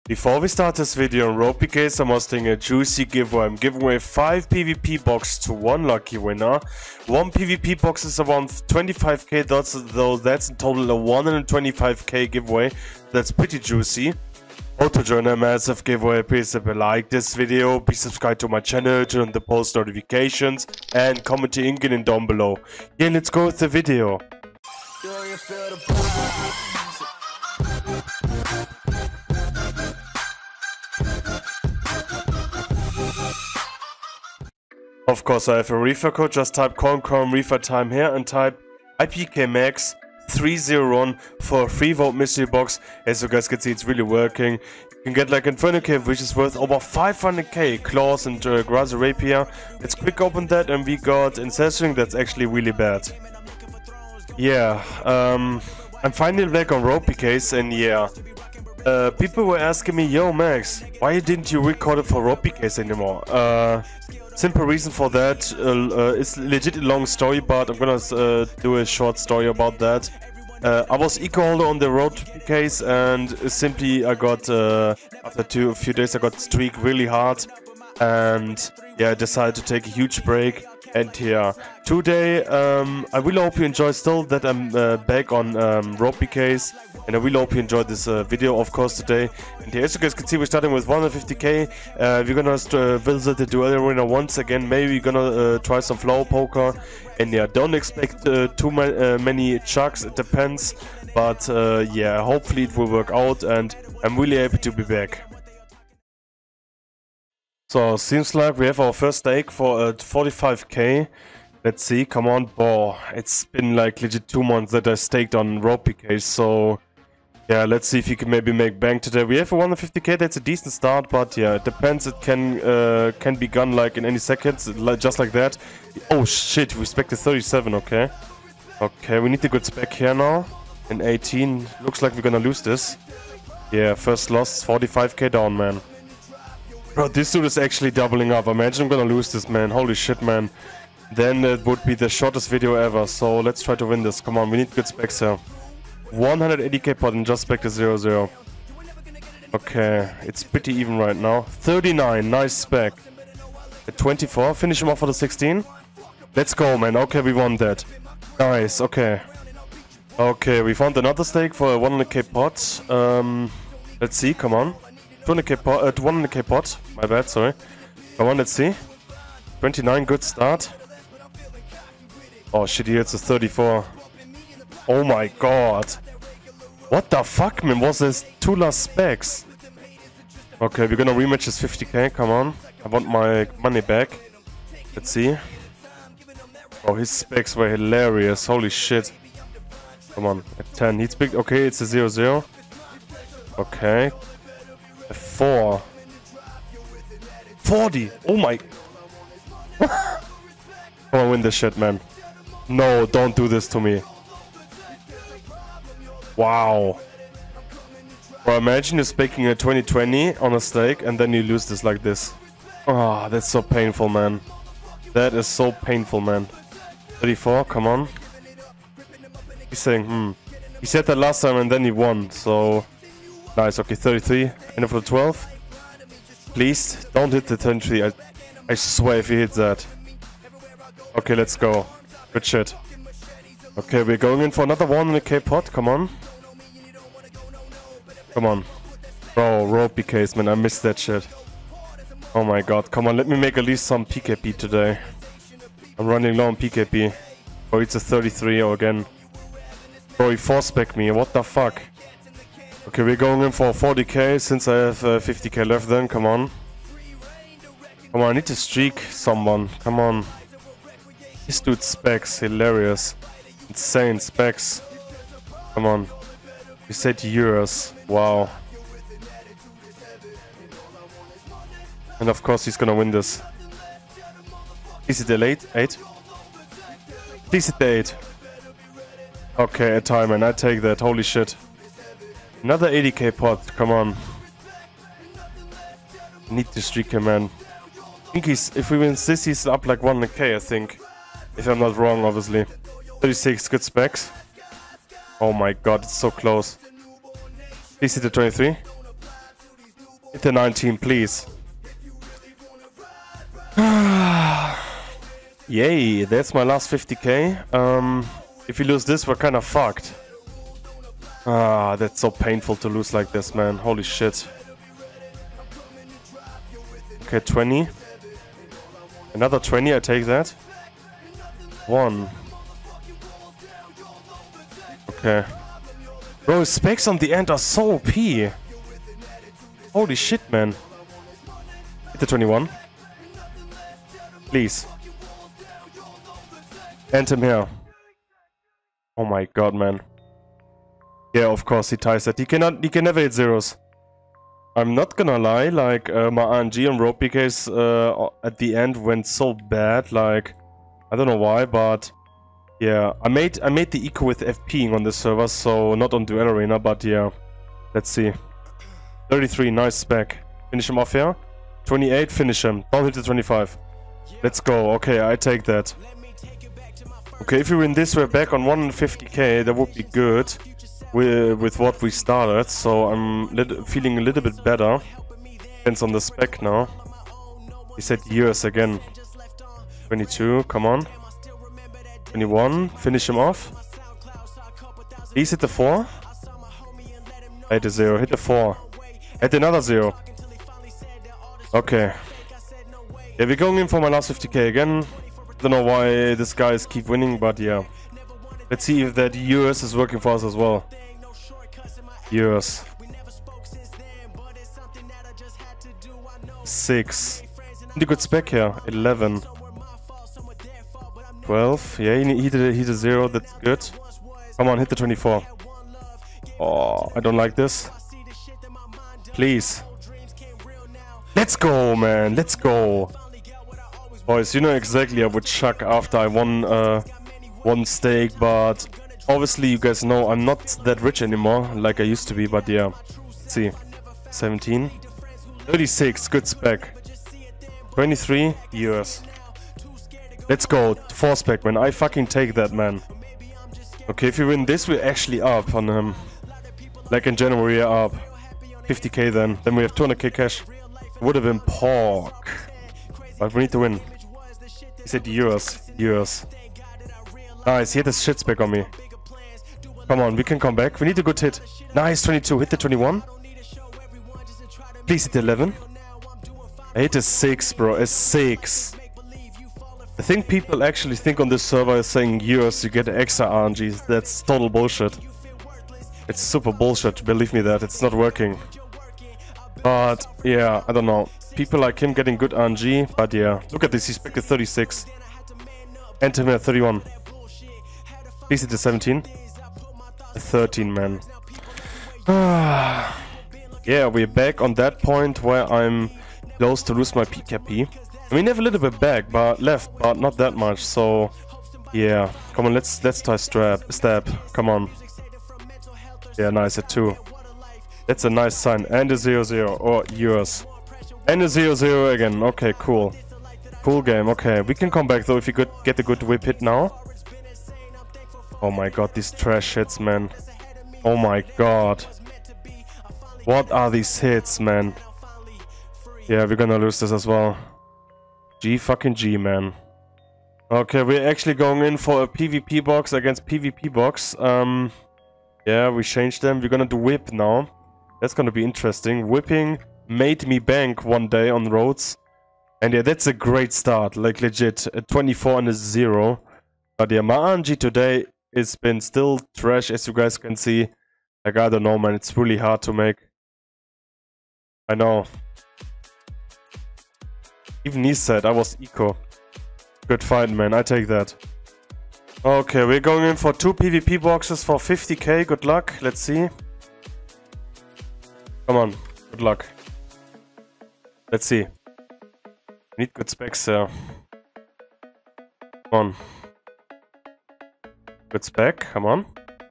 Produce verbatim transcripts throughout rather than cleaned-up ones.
Before we start this video on Roat P Ks, I'm hosting a juicy giveaway. I'm giving away five PvP boxes to one lucky winner. One PvP box is around twenty-five K dots, though that's in total a one hundred twenty-five K giveaway. That's pretty juicy. How to join a massive giveaway, please hit like this video, please subscribe to my channel, turn on the post notifications, and comment the ingredient down below. Yeah, let's go with the video. Of course, I have a refer code. Just type concom refer time here and type I P K max three zero one for a free vote mystery box. As you guys can see, it's really working. You can get like Inferno Cave, which is worth over five hundred K, claws and uh, grass rapier. Let's quick open that, and we got ancestring. That's actually really bad. Yeah, um, I'm finally back on Roat P Ks, and yeah, uh, people were asking me, yo Max, why didn't you record it for Roat P Ks anymore? Uh, Simple reason for that, uh, uh, it's legit a long story, but I'm gonna uh, do a short story about that. Uh, I was eco holder on the Roat P Ks, and simply I got, uh, after two, a few days I got streak really hard, and yeah, I decided to take a huge break. And yeah, today um, I really hope you enjoy still that I'm uh, back on um, Roat P Ks, and I really hope you enjoyed this uh, video, of course, today. And yeah, as you guys can see, we're starting with one hundred fifty K. Uh, we're gonna uh, visit the duel arena once again. Maybe we're gonna uh, try some flower poker. And yeah, don't expect uh, too ma uh, many chucks. It depends, but uh, yeah, hopefully it will work out. And I'm really happy to be back. So, seems like we have our first stake for uh, forty-five K. Let's see, come on, boah. It's been like legit two months that I staked on Roat P Ks, so yeah, let's see if you can maybe make bank today. We have a one hundred fifty K, that's a decent start, but yeah, it depends. It can uh, can be gone like in any seconds, just like that. Oh shit, we expected thirty-seven, okay. Okay, we need a good spec here now. And eighteen, looks like we're gonna lose this. Yeah, first loss, forty-five K down, man. Bro, this dude is actually doubling up. Imagine I'm gonna lose this, man. Holy shit, man. Then it would be the shortest video ever. So let's try to win this. Come on, we need good specs here. one hundred eighty K pot and just spec the zero zero. Okay, it's pretty even right now. thirty-nine, nice spec. At twenty-four, finish him off for the sixteen. Let's go, man. Okay, we won that. Nice, okay. Okay, we found another stake for a one hundred K pot. Um, let's see, come on. two hundred K pot, uh, one hundred K pot. My bad, sorry. Come on, let's see. twenty-nine, good start. Oh shit, here it's a thirty-four. Oh my god. What the fuck, man? Was this two last specs? Okay, we're gonna rematch this fifty K. Come on. I want my money back. Let's see. Oh, his specs were hilarious. Holy shit. Come on, at ten. He's big. Okay, it's a zero zero. Okay. A four. forty. Oh my. Come on, win this shit, man. No, don't do this to me. Wow. Well, imagine you're spaking a twenty twenty on a stake and then you lose this like this. Oh, that's so painful, man. That is so painful, man. thirty-four, come on. He's saying, hmm. He said that last time and then he won, so... Nice, okay, thirty-three. End of the twelve. Please, don't hit the twenty-three. I, I swear if he hits that. Okay, let's go. Good shit. Okay, we're going in for another one hundred K pot. Come on. Come on. Bro, Roat P Ks, man. I missed that shit. Oh my god. Come on, let me make at least some P K P today. I'm running low on P K P. Oh, it's a thirty-three again. Bro, he four-spec me. What the fuck? Okay, we're going in for forty K since I have uh, fifty K left then. Come on. Come on, I need to streak someone. Come on. This dude specs. Hilarious. Insane specs. Come on. You said euros. Wow. And of course he's gonna win this. Please hit the late. eight. Please hit the eight. Okay, a time, and I take that. Holy shit. Another eighty K pot. Come on. Need to streak him, man. I think he's, if we win this, he's up like one hundred K, I think. If I'm not wrong, obviously. thirty-six, good specs. Oh my god, it's so close. Please hit the twenty-three. Hit the nineteen, please. Yay, that's my last fifty K. Um, if we lose this, we're kind of fucked. Ah, that's so painful to lose like this, man. Holy shit. Okay, twenty. Another twenty, I take that. One. Okay. Bro, specs on the end are so O P. Holy shit, man. Hit the twenty-one. Please. End him here. Oh my god, man. Yeah, of course he ties that. He cannot. He can never hit zeros. I'm not gonna lie. Like uh, my R N G and Roat pks uh, at the end went so bad. Like I don't know why, but yeah, I made I made the eco with fping on this server, so not on Duel Arena. But yeah, let's see. thirty-three, nice spec. Finish him off here. twenty-eight, finish him. Don't hit the twenty-five. Let's go. Okay, I take that. Okay, if we win this, we're back on one hundred fifty K. That would be good with, with what we started. So I'm lit feeling a little bit better. Depends on the spec now. He said years again. twenty-two, come on. twenty-one, finish him off. Please hit the four. Hit the zero, hit the four. Hit another zero. Okay. Yeah, we're going in for my last fifty K again. Don't know why these guys keep winning, but yeah. Let's see if that U S is working for us as well. U S. Six. Pretty good spec here. Eleven. Twelve. Yeah, he hit a, hit a zero. That's good. Come on, hit the twenty-four. Oh, I don't like this. Please. Let's go, man. Let's go. Boys, you know exactly I would chuck after I won uh, one stake, but obviously you guys know I'm not that rich anymore like I used to be, but yeah. Let's see. seventeen. thirty-six, good spec. twenty-three, U S. Let's go. four spec, man. I fucking take that, man. Okay, if we win this, we're actually up on him. Like in January, we're up. fifty K then. Then we have two hundred K cash. Would have been pork. But we need to win. He said euros. Euros. Nice, he had this shit spec on me. Come on, we can come back. We need a good hit. Nice, twenty-two. Hit the twenty-one. Please hit the eleven. I hit a six, bro. A six. I think people actually think on this server is saying euros you get extra R N Gs. That's total bullshit. It's super bullshit, believe me that. It's not working. But yeah, I don't know. People like him getting good R N G, but yeah. Look at this, he's back at thirty-six. Enter him at thirty-one. Please hit the seventeen. thirteen, man. Yeah, we're back on that point where I'm close to lose my P K P. I mean, I have a little bit back, but left, but not that much. So yeah, come on, let's let's try strap stab. Come on. Yeah, nice at two. That's a nice sign. And a zero zero or yours. And a zero zero again. Okay, cool. Cool game. Okay, we can come back though if you could get a good whip hit now. Oh my god, these trash hits, man. Oh my god. What are these hits, man? Yeah, we're gonna lose this as well. G fucking G, man. Okay, we're actually going in for a PvP box against PvP box. Um, yeah, we changed them. We're gonna do whip now. That's gonna be interesting. Whipping made me bank one day on roads. And yeah, that's a great start. Like legit, a twenty-four and a zero. But yeah, my R N G today has been still trash, as you guys can see. Like, I don't know, man. It's really hard to make. I know. Even he said I was eco. Good fight, man. I take that. Okay, we're going in for two PvP boxes for fifty K. Good luck. Let's see. Come on. Good luck. Let's see. Need good specs here. Come on. Good spec. Come on.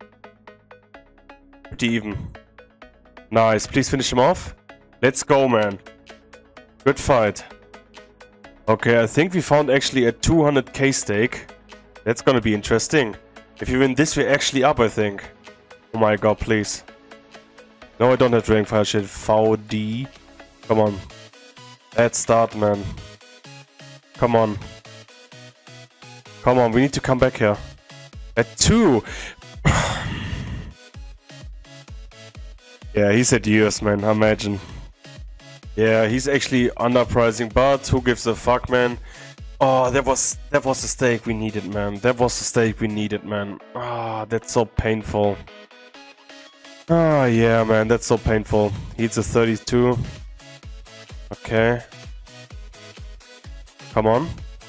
Pretty even. Nice. Please finish him off. Let's go, man. Good fight. Okay, I think we found actually a two hundred K stake. That's gonna be interesting. If you win this, we're actually up, I think. Oh my god, please. No, I don't have rank file shit. V D. Come on. Bad start, man. Come on. Come on, we need to come back here. At two! Yeah, he's at years, man, imagine. Yeah, he's actually underpricing, but who gives a fuck, man? Oh, that was that was the stake we needed, man. That was the stake we needed, man. Ah, oh, that's so painful. Ah, oh, yeah, man, that's so painful. He's a thirty-two. Okay. Come on.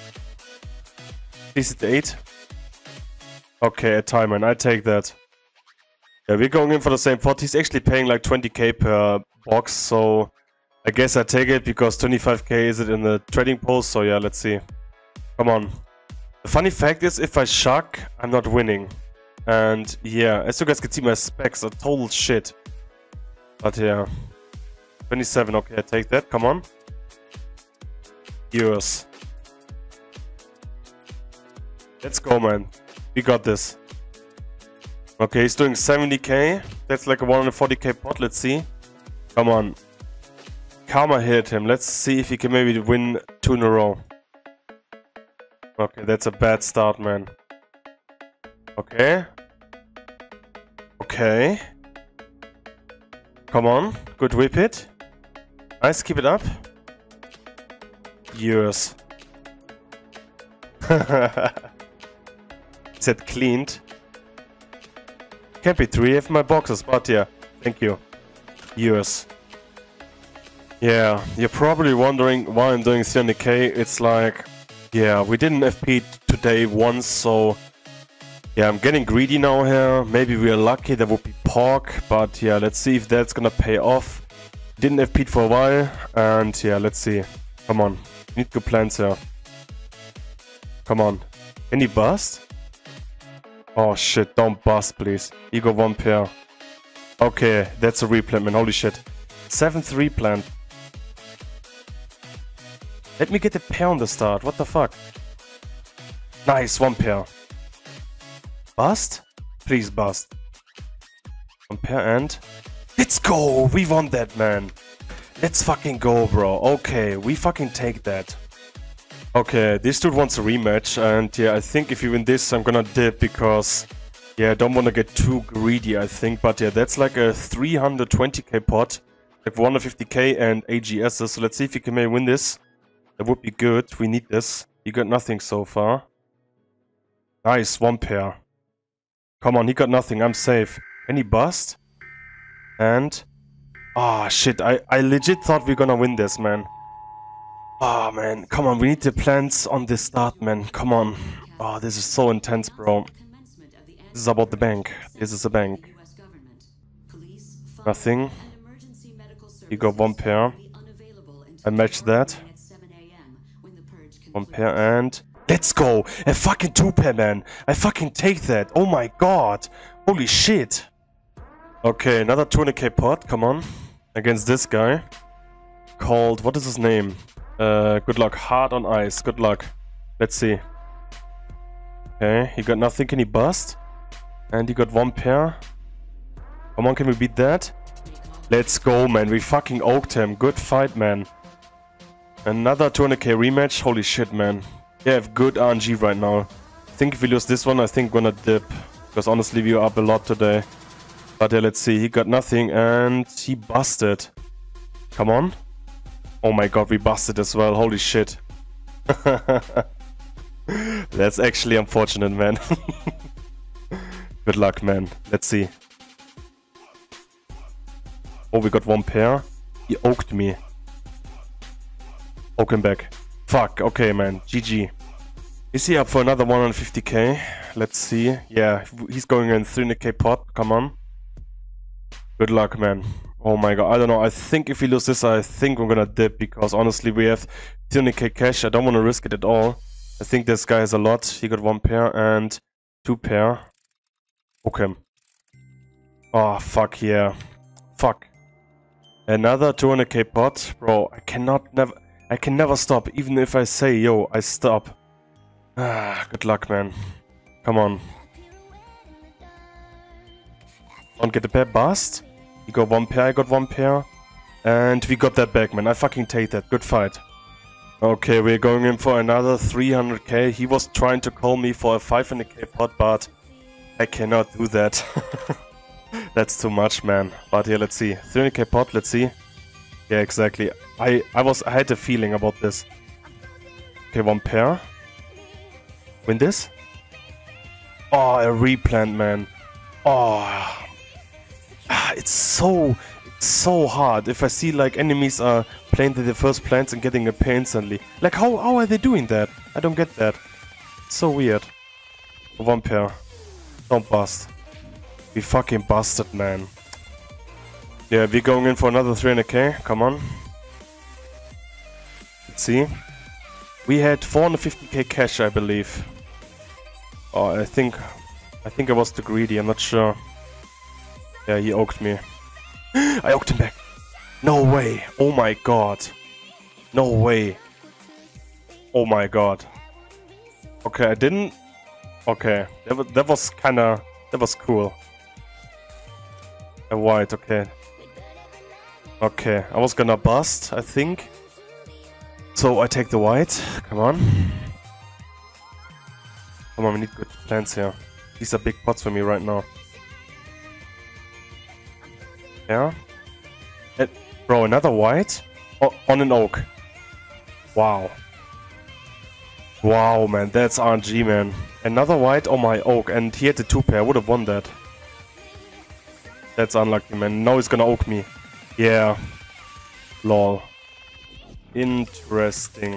He's at eight. Okay, a time, man. I take that. Yeah, we're going in for the same pot. He's actually paying like twenty K per box, so I guess I take it because twenty-five K is it in the trading post. So yeah, let's see. Come on. The funny fact is, if I shuck, I'm not winning. And yeah, as you guys can see, my specs are total shit. But yeah. twenty-seven, okay, I take that. Come on. Yours. Let's go, man. We got this. Okay, he's doing seventy K. That's like a one hundred forty K pot. Let's see. Come on. Karma hit him. Let's see if he can maybe win two in a row. Okay, that's a bad start, man. Okay. Okay. Come on. Good whip hit. Nice, keep it up. Yours. Said cleaned. Can't be three of my boxes, but yeah, thank you. Yours. Yeah, you're probably wondering why I'm doing three hundred K. It's like, yeah, we didn't F P today once, so yeah, I'm getting greedy now here. Maybe we are lucky, that would be pork, but yeah, let's see if that's gonna pay off. Didn't F P for a while, and yeah, let's see. Come on, need good plans here. Come on. Any bust? Oh shit, don't bust, please. You got one pair. Okay, that's a replant, man. Holy shit. Seventh replant. Let me get a pair on the start. What the fuck? Nice, one pair. Bust? Please bust. One pair and... Let's go! We won that, man. Let's fucking go, bro. Okay, we fucking take that. Okay, this dude wants a rematch, and yeah, I think if you win this, I'm gonna dip, because, yeah, I don't want to get too greedy, I think, but yeah, that's like a three hundred twenty K pot, like one hundred fifty K and A G Ss, so let's see if you can maybe win this. That would be good, we need this. You got nothing so far. Nice, one pair. Come on, he got nothing, I'm safe. Any bust? And... Ah, oh, shit, I, I legit thought we were gonna win this, man. Oh man, come on, we need the plans on this start, man. Come on. Oh, this is so intense, bro. This is about the bank. This is a bank. Nothing. You got one pair. I matched that. One pair and... Let's go! A fucking two pair, man! I fucking take that! Oh my god! Holy shit! Okay, another two hundred K pot, come on. Against this guy. Called... What is his name? Uh, good luck. Hard on ice. Good luck. Let's see. Okay, he got nothing. Can he bust? And he got one pair. Come on, can we beat that? Let's go, man. We fucking oaked him. Good fight, man. Another two hundred K rematch. Holy shit, man. Yeah, I have good R N G right now. I think if we lose this one, I think we're gonna dip. Because honestly, we are up a lot today. But yeah, let's see. He got nothing and he busted. Come on. Oh my god, we busted as well. Holy shit. That's actually unfortunate, man. Good luck, man. Let's see. Oh, we got one pair. He oaked me. Oak him back. Fuck. Okay, man. G G. Is he up for another one hundred fifty K? Let's see. Yeah, he's going in three hundred K pot. Come on. Good luck, man. Oh my god, I don't know. I think if we lose this, I think we're gonna dip, because honestly, we have three hundred K cash. I don't want to risk it at all. I think this guy has a lot. He got one pair and two pair. Okay. Oh, fuck yeah. Fuck. Another two hundred K pot. Bro, I cannot never... I can never stop. Even if I say, yo, I stop. Ah, good luck, man. Come on. Don't get the pair bust. You got one pair, I got one pair. And we got that back, man. I fucking take that. Good fight. Okay, we're going in for another three hundred K. He was trying to call me for a five hundred K pot, but I cannot do that. That's too much, man. But yeah, let's see. three hundred K pot, let's see. Yeah, exactly. I, I was I had a feeling about this. Okay, one pair. Win this. Oh, a replant, man. Oh. It's so... so hard if I see like enemies are planting the first plants and getting a pair instantly. Like how, how are they doing that? I don't get that. It's so weird. One pair. Don't bust. We fucking busted, man. Yeah, we're going in for another three hundred K. Come on. Let's see. We had four hundred fifty K cash, I believe. Oh, I think... I think I was too greedy, I'm not sure. Yeah, he oaked me. I oaked him back. No way. Oh my god. No way. Oh my god. Okay, I didn't... Okay. That was, that was kinda... That was cool. A white, okay. Okay, I was gonna bust, I think. So I take the white. Come on. Come on, we need good plants here. These are big pots for me right now. Yeah. And, bro, another white? O on an oak. Wow. Wow, man, that's R N G, man. Another white on my oak, and he had the two pair. I would have won that. That's unlucky, man. Now he's gonna oak me. Yeah. Lol. Interesting.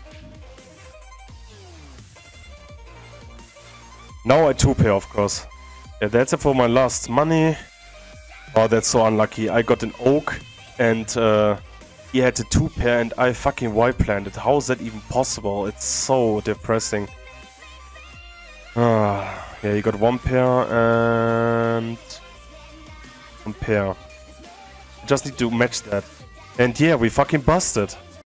Now I two pair, of course. Yeah, that's it for my last money. Oh, that's so unlucky. I got an oak and uh, he had a two pair and I fucking white planted. How is that even possible? It's so depressing. Ah, yeah, you got one pair and one pair. Just need to match that. And yeah, we fucking busted.